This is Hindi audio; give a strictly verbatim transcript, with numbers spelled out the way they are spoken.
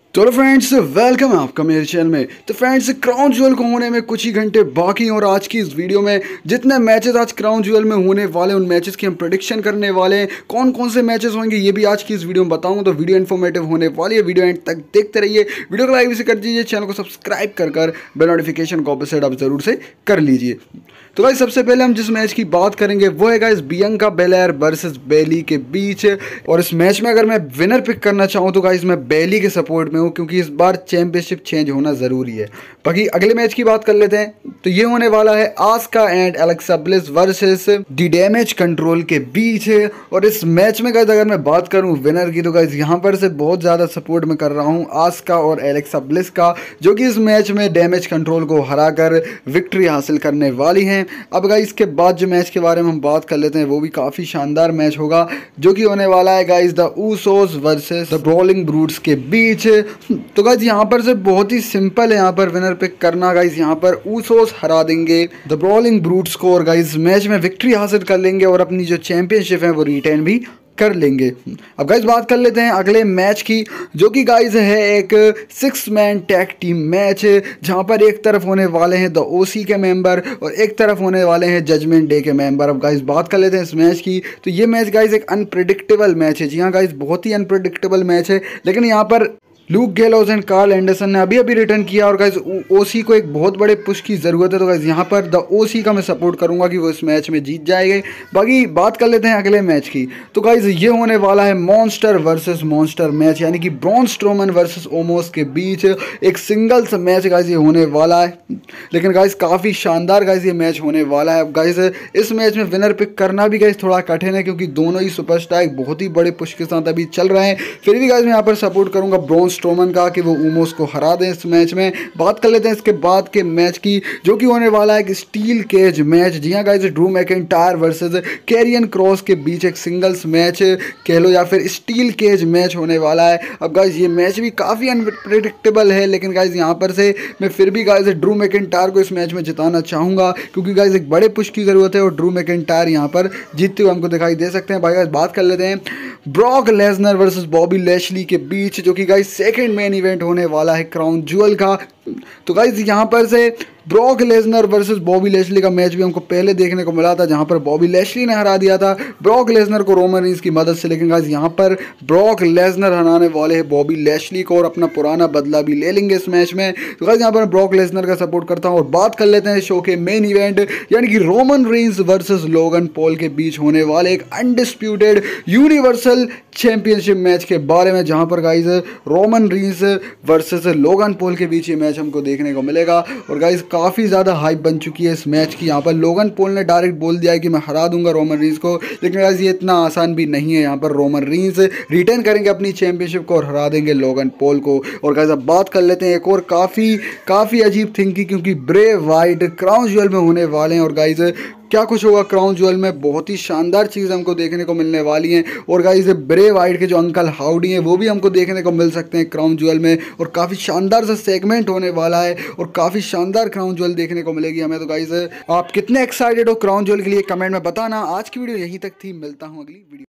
चलो फ्रेंड्स, वेलकम है आपका मेरे चैनल में। तो फ्रेंड्स, क्राउन ज्वेल को होने में कुछ ही घंटे बाकी हैं और आज की इस वीडियो में जितने मैचेस आज क्राउन ज्वेल में होने वाले उन मैचेस की हम प्रेडिक्शन करने वाले हैं। कौन कौन से मैचेस होंगे ये भी आज की इस वीडियो में बताऊंगा, तो वीडियो इन्फॉर्मेटिव होने वाली है। वीडियो एंड तक देखते रहिए। वीडियो को लाइक भी कर दीजिए, चैनल को सब्सक्राइब कर कर बेल नोटिफिकेशन को ऑपोजिट आप जरूर से कर लीजिए। तो गाइस, सबसे पहले हम जिस मैच की बात करेंगे वो है guys Bianca Belair versus Bayley के बीच। और इस मैच में अगर मैं विनर पिक करना चाहूँ तो गाइस मैं बेली के सपोर्ट में हूँ, क्योंकि इस बार चैंपियनशिप चेंज होना ज़रूरी है। बाकी अगले मैच की बात कर लेते हैं। तो ये होने वाला है Asuka and Alexa Bliss versus the Damage Control के बीच। और इस मैच में गाइस अगर मैं बात करूँ विनर की, तो गाइस यहाँ पर से बहुत ज़्यादा सपोर्ट में कर रहा हूँ आस्का और एलेक्सा ब्लिस का, जो कि इस मैच में डैमेज कंट्रोल को हराकर विक्ट्री हासिल करने वाली हैं। अब गाइस इसके बाद जो मैच के बारे में हम बात कर लेते हैं वो भी काफ़ी शानदार मैच होगा, जो कि होने वाला है guys the Usos versus the Brawling Brutes के बीच। तो गाइस यहाँ पर से बहुत ही सिंपल है यहाँ पर विनर पिक करना। गाइस यहाँ पर ऊसोस हरा देंगे द ब्रॉलिंग ब्रूट्स को और गाइस मैच में विक्ट्री हासिल कर लेंगे और अपनी जो चैंपियनशिप है वो रिटेन भी कर लेंगे। अब गाइस बात कर लेते हैं अगले मैच की, जो कि गाइस है एक six man tag team match, जहां पर एक तरफ होने वाले हैं द ओसी के मेंबर और एक तरफ होने वाले हैं जजमेंट डे के मेंबर। अब गाइस बात कर लेते हैं इस मैच की। तो ये मैच गाइस एक अनप्रेडिक्टेबल मैच है। जी हाँ गाइस, बहुत ही अनप्रेडिक्टेबल मैच है, लेकिन यहाँ पर Luke Gallows and Karl Anderson ने अभी अभी रिटर्न किया और गाइस ओसी को एक बहुत बड़े पुश की ज़रूरत है। तो गाइस यहाँ पर द ओसी का मैं सपोर्ट करूंगा कि वो इस मैच में जीत जाएंगे। बाकी बात कर लेते हैं अगले मैच की। तो गाइस ये होने वाला है मॉन्स्टर वर्सेस मॉन्स्टर मैच, यानी कि ब्रॉन स्ट्रोमन वर्सेस ओमोस के बीच एक सिंगल्स मैच गाइस ये होने वाला है। लेकिन गाइस काफ़ी शानदार गाइस ये मैच होने वाला है। अब गाइस इस मैच में विनर पिक करना भी गाइस थोड़ा कठिन है, क्योंकि दोनों ही सुपरस्टार एक बहुत ही बड़े पुश के साथ अभी चल रहे हैं। फिर भी गाइस मैं यहाँ पर सपोर्ट करूंगा ब्रॉन स्ट्रोमन का कि वो उमोस को हरा दें इस मैच में। बात कर लेते हैं इसके बाद के मैच की, जो कि होने वाला है एक स्टील केज मैच। जी हाँ guys, Drew McIntyre versus Karrion Kross के बीच एक सिंगल्स मैच कह लो या फिर स्टील केज मैच होने वाला है। अब गाइस ये मैच भी काफ़ी अनप्रेडिक्टेबल है, लेकिन गाइस यहाँ पर से मैं फिर भी गाइस ड्रू मैकिंटायर को इस मैच में जिताना चाहूँगा, क्योंकि गाइस एक बड़े पुश की ज़रूरत है और ड्रू मैकिंटायर यहाँ पर जीतते हुए हमको दिखाई दे सकते हैं। भाई गाइस बात कर लेते हैं Brock Lesnar versus Bobby Lashley के बीच, जो कि गाइस सेकंड मेन इवेंट होने वाला है क्राउन ज्वेल का। तो गाइस यहाँ पर से Brock Lesnar versus Bobby Lashley का मैच भी हमको पहले देखने को मिला था, जहाँ पर बॉबी लैशली ने हरा दिया था ब्रॉक लेसनर को रोमन रीन्स की मदद से। लेकिन गाइस यहाँ पर ब्रॉक लेसनर हराने वाले हैं बॉबी लैशली को और अपना पुराना बदला भी ले लेंगे इस मैच में। तो गाइस यहाँ पर ब्रॉक लेसनर का सपोर्ट करता हूँ। और बात कर लेते हैं शो के मेन इवेंट, यानी कि Roman Reigns versus Logan Paul के बीच होने वाले एक अनडिस्प्यूटेड यूनिवर्सल चैंपियनशिप मैच के बारे में, जहाँ पर guys Roman Reigns versus Logan Paul के बीच ये मैच हमको देखने को मिलेगा। और गाइस काफ़ी ज़्यादा हाइप बन चुकी है इस मैच की। यहाँ पर लोगन पॉल ने डायरेक्ट बोल दिया है कि मैं हरा दूंगा रोमन रीन्स को, लेकिन गाइस ये इतना आसान भी नहीं है। यहाँ पर रोमन रीन्स रिटेन करेंगे अपनी चैंपियनशिप को और हरा देंगे लोगन पॉल को। और गाइस अब बात कर लेते हैं एक और काफ़ी काफ़ी अजीब थिंग की, क्योंकि ब्रे वाइट क्राउन ज्वेल में होने वाले हैं। और गाइस क्या कुछ होगा क्राउन ज्वेल में, बहुत ही शानदार चीज़ हमको देखने को मिलने वाली हैं। और गाइस ब्रे वाइट के जो अंकल हाउडी हैं वो भी हमको देखने को मिल सकते हैं क्राउन ज्वेल में, और काफ़ी शानदार सा सेगमेंट होने वाला है और काफ़ी शानदार क्राउन ज्वेल देखने को मिलेगी हमें। तो गाइस आप कितने एक्साइटेड हो क्राउन ज्वेल के लिए कमेंट में बताना। आज की वीडियो यहीं तक थी, मिलता हूँ अगली वीडियो।